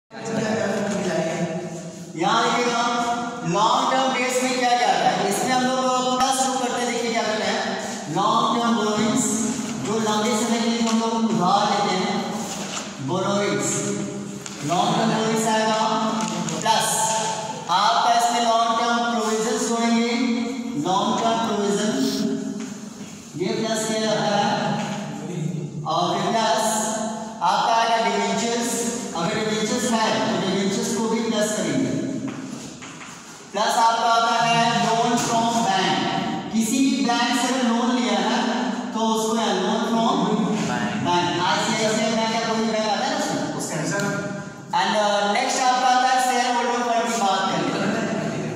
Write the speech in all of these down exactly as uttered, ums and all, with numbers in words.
यहाँ देखिएगा long term debts में क्या क्या आता है, इसमें हम लोग प्लस शुरू करते हैं। देखिए क्या करते हैं, लॉन्ग टर्म बोरोइंग्स, जो लंबे समय के लिए हम लोग उधार लेते हैं, बोरोइंग्स, लॉन्ग टर्म बोरोइंग्स आएगा, प्लस आपका इसमें लॉन्ग टर्म प्रोविजन जोड़ेंगे, लॉन्ग टर्म प्रोविजन, ये प्लस किया जाता है, और फिर प्लस आपका आएगा डिवेंचर्स, अगर डिवेंचर्स है तो डिवेंचर्स को भी प्लस करेंगे, प्लस आपका आता है लोन फ्रॉम बैंक, किसी भी बैंक से लोन लिया है तो उसको है loan from bank, ICICI bank या कोई बैंक आता है ना उसका आंसर। एंड नेक्स्ट आपका आता है शेयर होल्डर फंड की बात करें,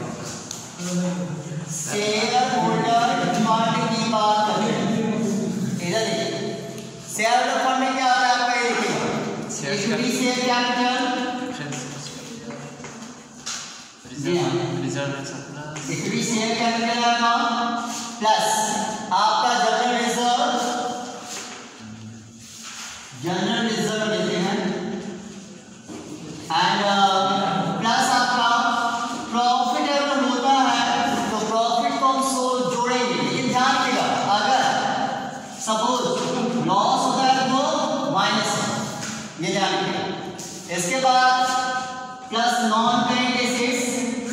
शेयर होल्डर फंड की बात करें, इधर देखिए शेयर होल्डर फंड में क्या आता है आपका, ये देखिए equity share capital, equity share capital आएगा, प्लस आपका जनरल रिजर्व, जनरल रिजर्व लेते हैं, एंड प्लस आपका प्रॉफिट अगर होता है तो प्रॉफिट को हम सो जोड़ेंगे, लेकिन ध्यान रखिएगा अगर सपोज लॉस होता है तो माइनस, ये ध्यान रखिएगा। इसके बाद प्लस नॉन करेंट एसेट्स,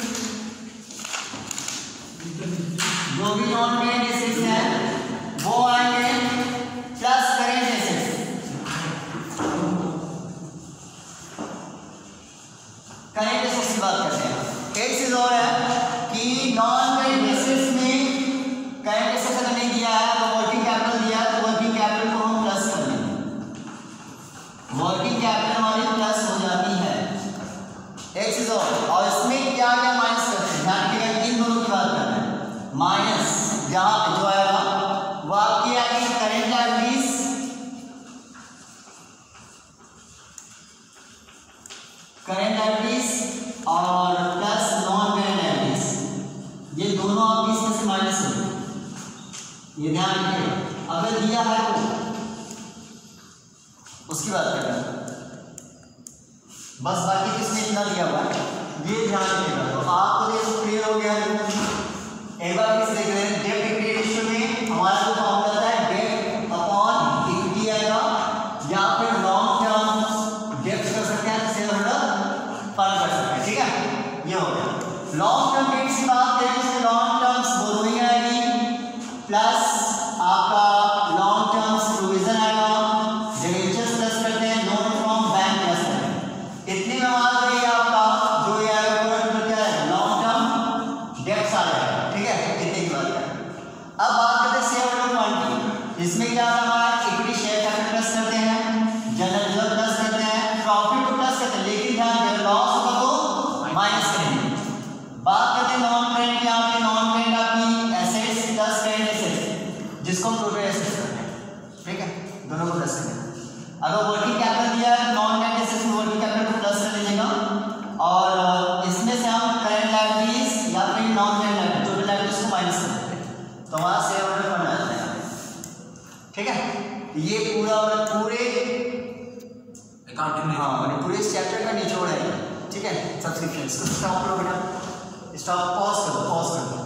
जो भी नॉन करेंट एसेट्स है वो आएंगे, plus current assets, current assets की बात करते हैं। एक चीज और है कि नॉन करेंट एसेट्स में करेंट एसेट्स अगर नहीं दिया है तो वर्किंग कैपिटल दिया है तो वर्किंग कैपिटल को हम प्लस कर देंगे, वर्किंग कैपिटल हमारी प्लस हो जाती है। एक चीज और, और इसमें क्या क्या माइनस करते हैं, ध्यान रखिएगा इन दोनों की बात करना है। माइनस जहां पे जो आएगा वो आपकी आएगी करेंट लायबिलिटीज, करेंट लायबिलिटीज और प्लस नॉन करेंट लायबिलिटीज, ये दोनों आपकी इसमें से माइनस होंगे, ये ध्यान रखिएगा। अगर दिया है तो उसकी बात करना है, बस बाकी किसने इतना दिया हुआ है ये ध्यान रखिएगा। तो आपको ये क्लियर हो गया। एक बार किस देख रहे हैं, डेब्ट इक्विटी रेशियो में हमारा जो फॉर्मूला आता है डेब्ट अपॉन इक्विटी आएगा, या फिर लॉन्ग टर्म डेब्ट कर सकते हैं, शेयर होल्डर फंड कर सकते हैं, ठीक है, ये हो गया। लॉन्ग टर्म डेट्स की बात करें तो लॉन्ग टर्म्स बोरोइंग आएगी, प्लस आपका लॉन्ग टर्म्स प्रोविजन आएगा, डिवेंचर्स प्लस करते हैं, लोन फ्रॉम बैंक प्लस करते हैं, इतने में मान लीजिए आपका जो ये आएगा क्या है लॉन्ग टर्म डेट्स आ जाएगा, ठीक है, इतने की बात है। अब बात करते हैं शेयर होल्डर फंड की, इसमें क्या आता है इक्विटी शेयर कैपिटल प्लस करते हैं, जनरल रिजर्व प्लस करते हैं, प्रॉफिट को प्लस करते हैं, लेकिन ध्यान दें लॉस होगा तो माइनस करेंगे। बात करते हैं नॉन करेंट, यहाँ पे नॉन करेंट आपकी एसेट्स प्लस करेंट एसेट्स, जिसको हम टोटल एसेट्स करते हैं, ठीक है, दोनों को प्लस करते हैं। अगर वर्किंग कैपिटल दिया है नॉन करेंट एसेट्स में वर्किंग कैपिटल को प्लस कर लीजिएगा, और इसमें से हम करेंट लायबिलिटीज या फिर non current liabilities total liabilities को माइनस कर देते हैं, तो वहां शेयर होल्डर फंड आ जाता है, ठीक है। ये पूरा पूरे अकाउंटिंग, हाँ पूरे इस चैप्टर का निचोड़ है, ठीक है। सब्सक्रिप्शन स्टॉप करो बेटा, स्टॉप, पॉज करो, पॉज करो।